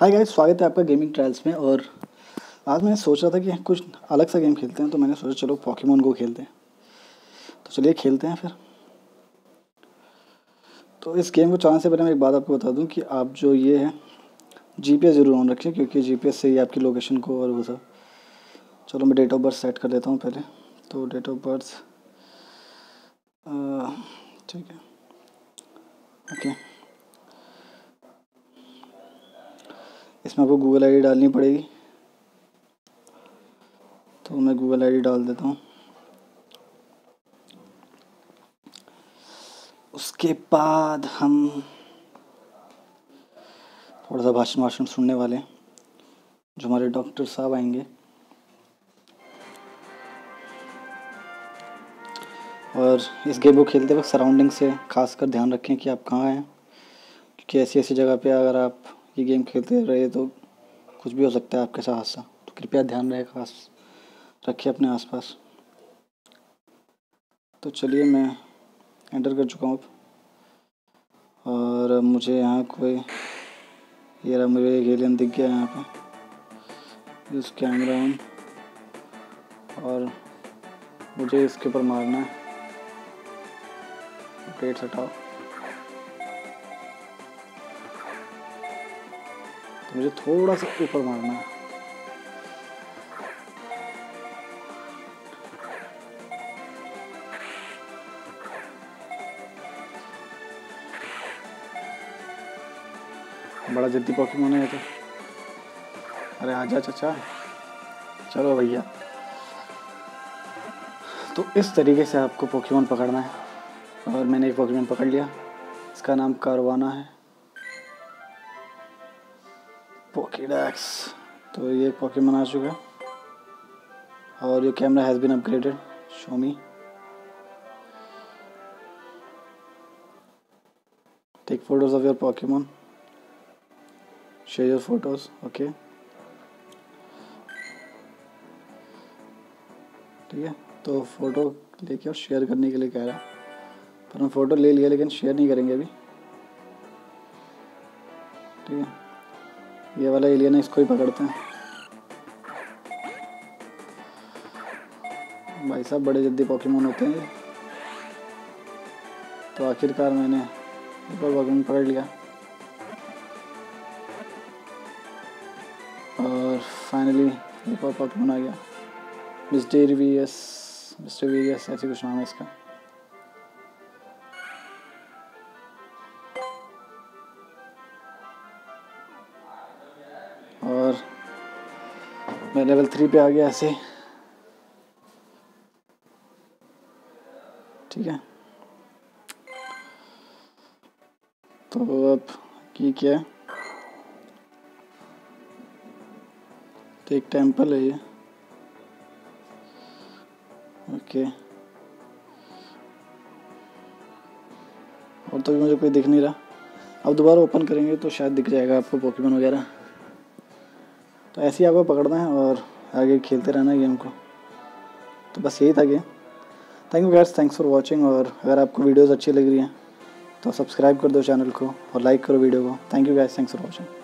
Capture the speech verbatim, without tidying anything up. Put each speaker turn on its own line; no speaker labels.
Hi guys, स्वागत है आपका गेमिंग ट्रायल्स में। और आज मैंने सोच रहा था कि कुछ अलग सा गेम खेलते हैं, तो मैंने सोचा चलो पॉकीमोन गो खेलते हैं। तो चलिए खेलते हैं फिर। तो इस गेम को चलाने से पहले मैं एक बात आपको बता दूं कि आप जो ये है जीपीएस ज़रूर ऑन रखें, क्योंकि जीपीएस से ही आपकी लोकेशन को और वो सब। चलो मैं डेट ऑफ बर्थ सेट कर देता हूँ पहले। तो डेट ऑफ बर्थ ठीक है, ओके। इसमें आपको गूगल आईडी डालनी पड़ेगी, तो मैं गूगल आईडी डाल देता हूँ। उसके बाद हम थोड़ा सा भाषण भाषण सुनने वाले हैं, जो हमारे डॉक्टर साहब आएंगे। और इस गेम को खेलते वक्त सराउंडिंग से खासकर ध्यान रखें कि आप कहाँ हैं, क्योंकि ऐसी ऐसी जगह पे अगर आप ये गेम खेलते रहे तो कुछ भी हो सकता है आपके साथ हादसा। तो कृपया ध्यान रहे खास रखिए अपने आसपास। तो चलिए मैं एंटर कर चुका हूँ अब, और मुझे यहाँ कोई ये रहा, मुझे एक एलियन दिख गया यहाँ पे। इस कैमरा ऑन, और मुझे इसके ऊपर मारना है। पेट हटाओ, तो मुझे थोड़ा सा ऊपर मारना है। बड़ा जिद्दी पॉकीमोन है ये तो। अरे आजा चाचा, चलो भैया। तो इस तरीके से आपको पॉकीमोन पकड़ना है, और मैंने एक पॉकीमोन पकड़ लिया। इसका नाम कारवाना है, पोकेडेक्स। तो ये पॉकीमोन आ चुका है, और ये camera has been upgraded. Show me, take photos of your Pokemon, share your photos. Okay, ठीक है। तो फ़ोटो लेके और शेयर करने के लिए कह रहा है, पर हम फ़ोटो ले लिया लेकिन शेयर नहीं करेंगे अभी, ठीक है। ये वाला एलियन है, इसको ही पकड़ते हैं। भाई साहब बड़े जल्दी पॉकीमोन होते हैं ये। तो आखिरकार मैंने एक और पॉकीमोन पकड़ लिया, और फाइनली एक और पॉकीमोन आ गया। मिस्टीरियस मिस्टीरियस ऐसे कुछ नाम है इसका। और मैं लेवल थ्री पे आ गया ऐसे, ठीक है। तो अब की क्या है, तो एक टेम्पल है ये, ओके। और तो भी मुझे कोई दिख नहीं रहा। अब दोबारा ओपन करेंगे तो शायद दिख जाएगा आपको पॉकीमोन वगैरह। तो ऐसे ही आपको पकड़ना है और आगे खेलते रहना है गेम को। तो बस यही था game. Thank you guys, thanks for watching. और अगर आपको वीडियोस अच्छी लग रही हैं तो सब्सक्राइब कर दो चैनल को और लाइक करो वीडियो को। Thank you guys, thanks for watching.